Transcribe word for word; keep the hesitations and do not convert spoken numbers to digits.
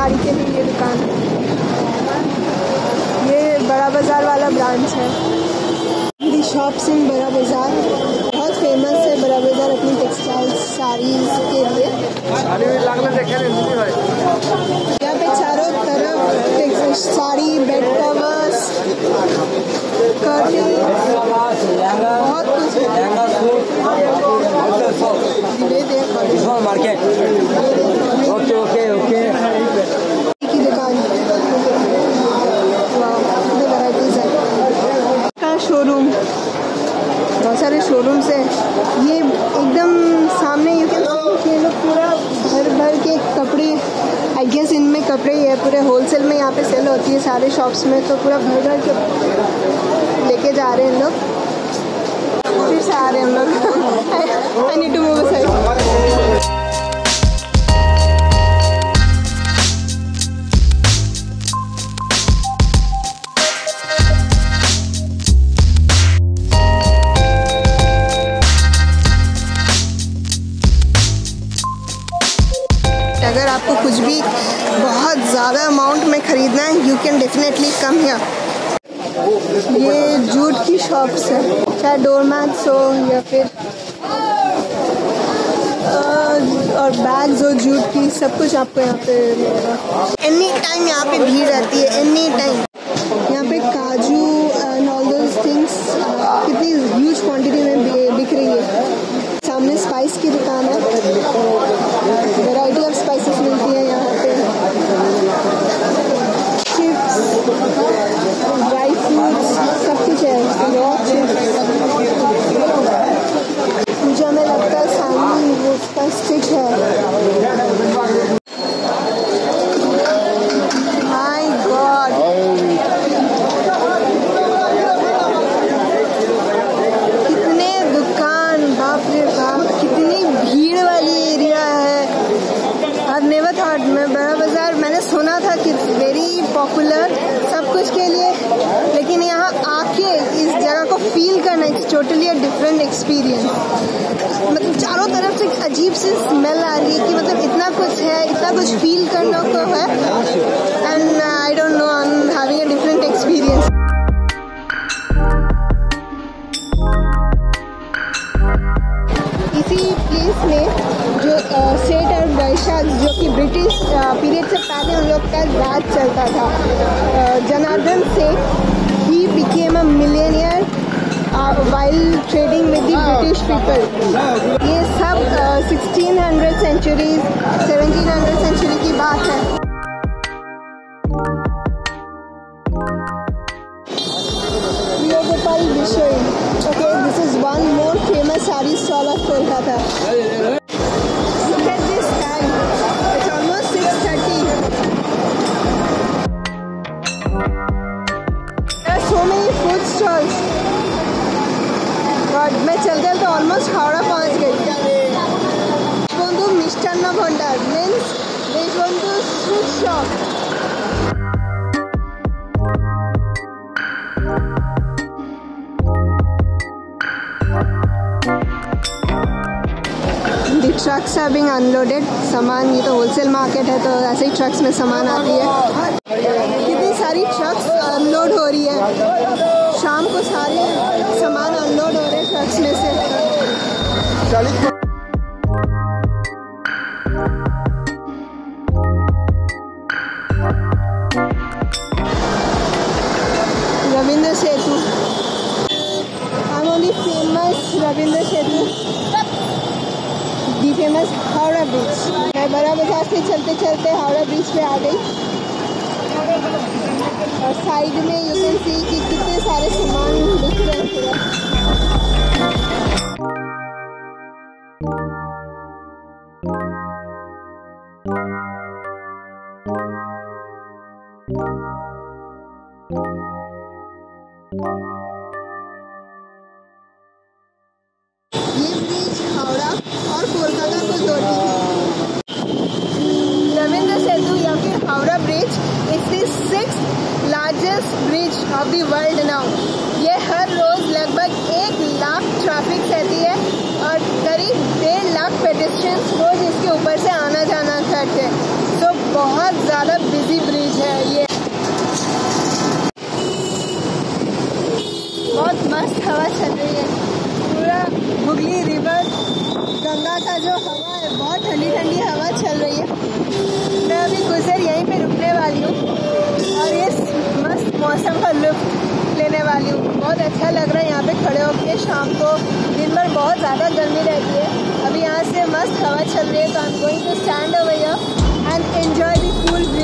साड़ी के लिए ये दुकान। ये बड़ा बाज़ार वाला ब्रांच है। दी शॉप्स इन बड़ा बाज़ार बहुत फेमस है। बड़ा बाज़ार अपनी टेक्सटाइल साड़ीज़ के लिए। यहाँ पे चारों तरफ साड़ी, बेड कवर्स, कर्टन, बहुत कुछ है। मार्केट ओके ओके ओके की दुकान वैराइटीज है का शोरूम। बहुत सारे शोरूम्स है। ये एकदम सामने यू कैन सी ये लोग पूरा भर भर के कपड़े, आई गेस इनमें कपड़े ही है। पूरे होलसेल में यहाँ पे सेल होती है सारे शॉप्स में, तो पूरा भर भर के लेके जा रहे हैं इन लोग। फिर से आ रहे हैं हम लोग। I need to move aside. अगर आपको कुछ भी बहुत ज़्यादा अमाउंट में ख़रीदना है, you can definitely come here. ये जूट की शॉप्स है, चाहे डोरमैट्स हो या फिर और बैग्स हो जूट की, सब कुछ आपको यहाँ पे मिलेगा। एनी टाइम यहाँ पे भीड़ रहती है, एनी टाइम। यहाँ पे kaju and all those things कितनी ह्यूज क्वांटिटी में बिक रही है। सामने स्पाइस की दुकान है, वैरायटी ऑफ स्पाइसेस मिलती है यहाँ पे। चिप्स, ड्राई फ्रूट्स, सब कुछ है। रॉ चिप्स, मुझे हमें लगता है सामने वो उसका स्टिक है। माय गॉड, कितने दुकान, बाप रे बाप, कितनी भीड़ वाली एरिया है। आई नेवर थॉट, मैं बड़ा बाज़ार मैंने सुना था कि वेरी पॉपुलर सब कुछ के लिए, लेकिन यहाँ आके इस जगह को फील करना it's totally a different experience. मतलब चारों तरफ से अजीब सी स्मेल आ रही है कि मतलब इतना कुछ है, इतना कुछ फील करने को है। And I don't know, I am having a different experience. इसी प्लेस में जो सेठ और वैशाख, जो कि ब्रिटिश पीरियड से पहले उन लोग का राज चलता था, Janardan Seth, he became a millionaire while trading with the British people. ये सब sixteen hundred centuries seventeen hundred century की बात है। Okay, this is one more famous saree stall of Kolkata. Look at this time. It's almost six thirty. There are so many food stalls. God, मैं चलते चलते almost Howrah पहुंच गई। बंधु Mishtanna Bhandar means Deshbandhu sweet shop. Trucks are being unloaded. सामान, ये तो wholesale market है तो ऐसे ही ट्रक्स में सामान आती है। कितनी सारी ट्रक्स अनलोड हो रही है। शाम को सारे सामान अनलोड हो रहे हैं ट्रक्स में से। Rabindra Setu, I am only famous Rabindra Setu, the famous Howrah bridge. मैं बड़ा बाज़ार से चलते चलते हावड़ा ब्रिज पे आ गई और साइड में यू कैन सी कि कितने सारे सामान दिख रहे हैं। ये ब्रिज हावड़ा और कोलकाता को जोड़ती है। रविंद्र सेतु या फिर Howrah bridge is the sixth largest bridge of the world now. ये हर रोज लगभग एक लाख ट्रैफिक सहती है और करीब डेढ़ लाख पेडेस्ट्रियंस रोज इसके ऊपर से आना जाना करते हैं। तो बहुत ज़्यादा बिजी ब्रिज है ये। बहुत मस्त हवा चल रही है, पूरा हुगली रिवर गंगा का जो हवा है, बहुत ठंडी ठंडी हवा चल रही है। मैं अभी कुछ देर यहीं पे रुकने वाली हूँ और इस मस्त मौसम का लुत्फ लेने वाली हूँ। बहुत अच्छा लग रहा है यहाँ पे खड़े होकर। शाम को दिन भर बहुत ज़्यादा गर्मी रहती है, अभी यहाँ से मस्त हवा चल रही है, तो I am going to stand over here and enjoy the cool